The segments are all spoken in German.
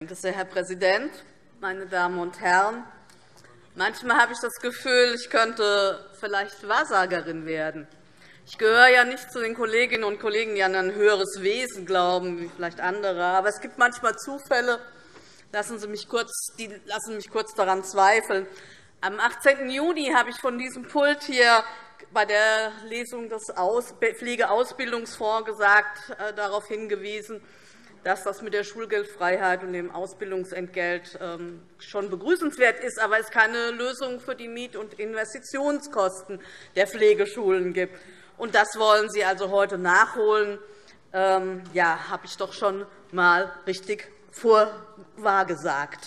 Sehr Herr Präsident, meine Damen und Herren! Manchmal habe ich das Gefühl, ich könnte vielleicht Wahrsagerin werden. Ich gehöre ja nicht zu den Kolleginnen und Kollegen, die an ein höheres Wesen glauben, wie vielleicht andere. Aber es gibt manchmal Zufälle, die lassen mich kurz daran zweifeln. Am 18. Juni habe ich von diesem Pult hier bei der Lesung des Pflegeausbildungsfonds darauf hingewiesen, dass das mit der Schulgeldfreiheit und dem Ausbildungsentgelt schon begrüßenswert ist, aber es keine Lösung für die Miet- und Investitionskosten der Pflegeschulen gibt. Und das wollen Sie also heute nachholen. Ja, habe ich doch schon einmal richtig vorwahrgesagt.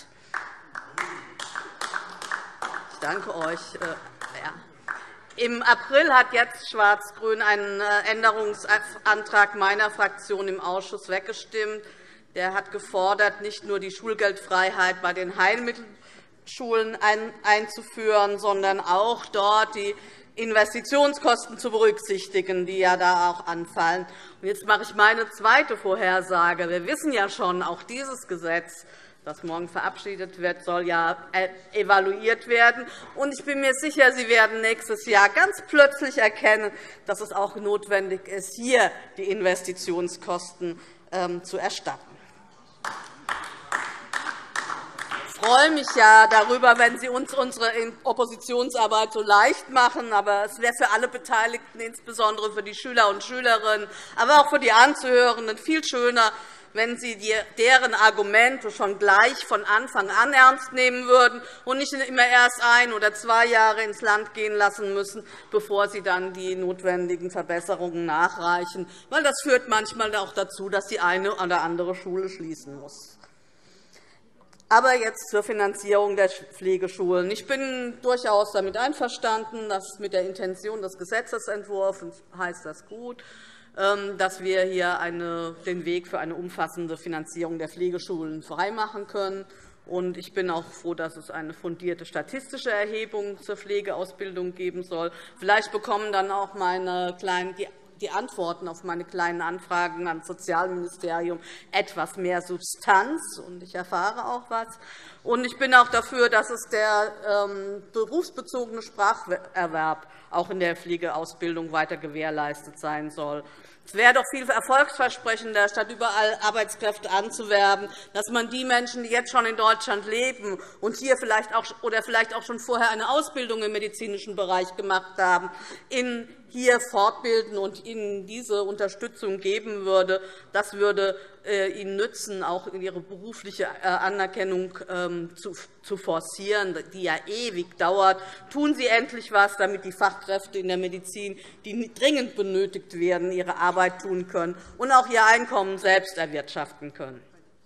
Ich danke euch. Im April hat jetzt Schwarz-Grün einen Änderungsantrag meiner Fraktion im Ausschuss weggestimmt. Der hat gefordert, nicht nur die Schulgeldfreiheit bei den Heilmittelschulen einzuführen, sondern auch dort die Investitionskosten zu berücksichtigen, die ja da auch anfallen. Jetzt mache ich meine zweite Vorhersage. Wir wissen ja schon, auch dieses Gesetz, das morgen verabschiedet wird, soll ja evaluiert werden. Ich bin mir sicher, Sie werden nächstes Jahr ganz plötzlich erkennen, dass es auch notwendig ist, hier die Investitionskosten zu erstatten. Ich freue mich ja darüber, wenn Sie uns unsere Oppositionsarbeit so leicht machen. Aber es wäre für alle Beteiligten, insbesondere für die Schüler und Schülerinnen, aber auch für die Anzuhörenden, viel schöner, wenn Sie deren Argumente schon gleich von Anfang an ernst nehmen würden und nicht immer erst 1 oder 2 Jahre ins Land gehen lassen müssen, bevor Sie dann die notwendigen Verbesserungen nachreichen. Weil das führt manchmal auch dazu, dass die eine oder andere Schule schließen muss. Aber jetzt zur Finanzierung der Pflegeschulen. Ich bin durchaus damit einverstanden, dass mit der Intention des Gesetzentwurfs heißt das gut, dass wir hier den Weg für eine umfassende Finanzierung der Pflegeschulen freimachen können. Ich bin auch froh, dass es eine fundierte statistische Erhebung zur Pflegeausbildung geben soll. Vielleicht bekommen dann auch die Antworten auf meine kleinen Anfragen an das Sozialministerium etwas mehr Substanz, und ich erfahre auch etwas. Ich bin auch dafür, dass der berufsbezogene Spracherwerb auch in der Pflegeausbildung weiter gewährleistet sein soll. Es wäre doch viel erfolgsversprechender, statt überall Arbeitskräfte anzuwerben, dass man die Menschen, die jetzt schon in Deutschland leben und hier vielleicht auch schon vorher eine Ausbildung im medizinischen Bereich gemacht haben, hier fortbilden und ihnen diese Unterstützung geben würde. Das würde ihnen nützen, auch in ihre berufliche Anerkennung zu forcieren, die ja ewig dauert. Tun Sie endlich etwas, damit die Fachkräfte in der Medizin, die dringend benötigt werden, ihre Arbeit tun können und auch ihr Einkommen selbst erwirtschaften können.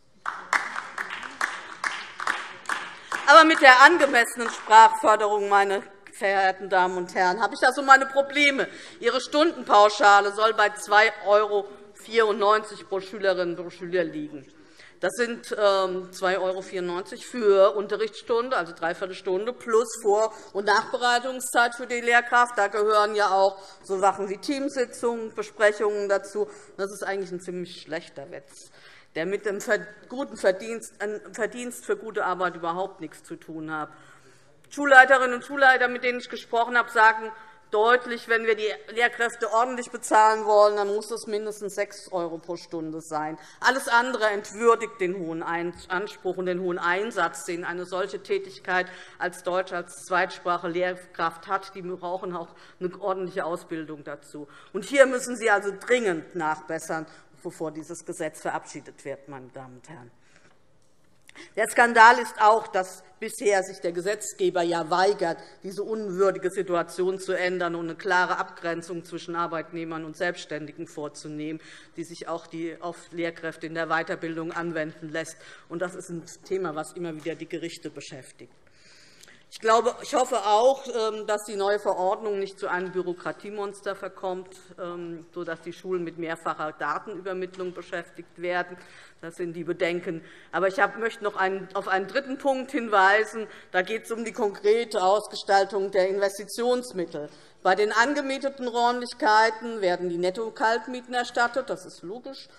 Aber mit der angemessenen Sprachförderung, meine verehrten Damen und Herren, habe ich da so meine Probleme. Ihre Stundenpauschale soll bei 2,94 € pro Schülerin und Schüler liegen. Das sind 2,94 € für Unterrichtsstunde, also Dreiviertelstunde, plus Vor- und Nachbereitungszeit für die Lehrkraft. Da gehören ja auch so Sachen wie Teamsitzungen, Besprechungen dazu. Das ist eigentlich ein ziemlich schlechter Witz, der mit dem guten Verdienst für gute Arbeit überhaupt nichts zu tun hat. Schulleiterinnen und Schulleiter, mit denen ich gesprochen habe, sagen deutlich, wenn wir die Lehrkräfte ordentlich bezahlen wollen, dann muss es mindestens 6 € pro Stunde sein. Alles andere entwürdigt den hohen Anspruch und den hohen Einsatz, den eine solche Tätigkeit als Deutsch als Zweitsprache Lehrkraft hat. Die brauchen auch eine ordentliche Ausbildung dazu. Hier müssen Sie also dringend nachbessern, bevor dieses Gesetz verabschiedet wird, meine Damen und Herren. Der Skandal ist auch, dass bisher sich der Gesetzgeber ja weigert, diese unwürdige Situation zu ändern und eine klare Abgrenzung zwischen Arbeitnehmern und Selbstständigen vorzunehmen, die sich auch auf Lehrkräfte in der Weiterbildung anwenden lässt. Das ist ein Thema, das immer wieder die Gerichte beschäftigt. Ich hoffe auch, dass die neue Verordnung nicht zu einem Bürokratiemonster verkommt, sodass die Schulen mit mehrfacher Datenübermittlung beschäftigt werden. Das sind die Bedenken. Aber ich möchte noch auf einen dritten Punkt hinweisen. Da geht es um die konkrete Ausgestaltung der Investitionsmittel. Bei den angemieteten Räumlichkeiten werden die Netto-Kaltmieten erstattet. Das ist logisch.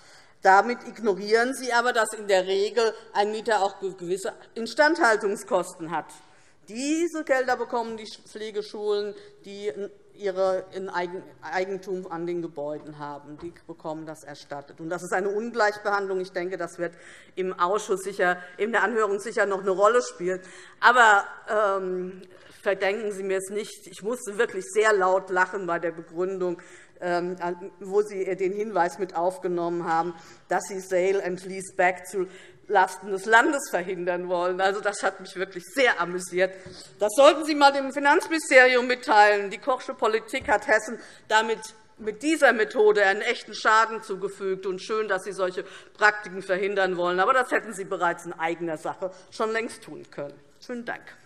Damit ignorieren Sie aber, dass in der Regel ein Mieter auch gewisse Instandhaltungskosten hat. Diese Gelder bekommen die Pflegeschulen, die ihre Eigentum an den Gebäuden haben. Die bekommen das erstattet. Das ist eine Ungleichbehandlung. Ich denke, das wird im Ausschuss sicher, in der Anhörung sicher noch eine Rolle spielen. Aber verdenken Sie mir es nicht. Ich musste wirklich sehr laut lachen bei der Begründung, wo Sie den Hinweis mit aufgenommen haben, dass Sie Sale and Lease Back zulasten des Landes verhindern wollen. Also, das hat mich wirklich sehr amüsiert. Das sollten Sie einmal dem Finanzministerium mitteilen. Die Kochsche Politik hat Hessen damit mit dieser Methode einen echten Schaden zugefügt. Und schön, dass Sie solche Praktiken verhindern wollen. Aber das hätten Sie bereits in eigener Sache schon längst tun können. Schönen Dank.